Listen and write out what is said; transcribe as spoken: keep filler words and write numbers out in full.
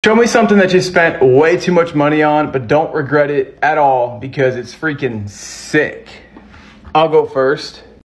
Show me something that you spent way too much money on, but don't regret it at all because it's freaking sick. I'll go first.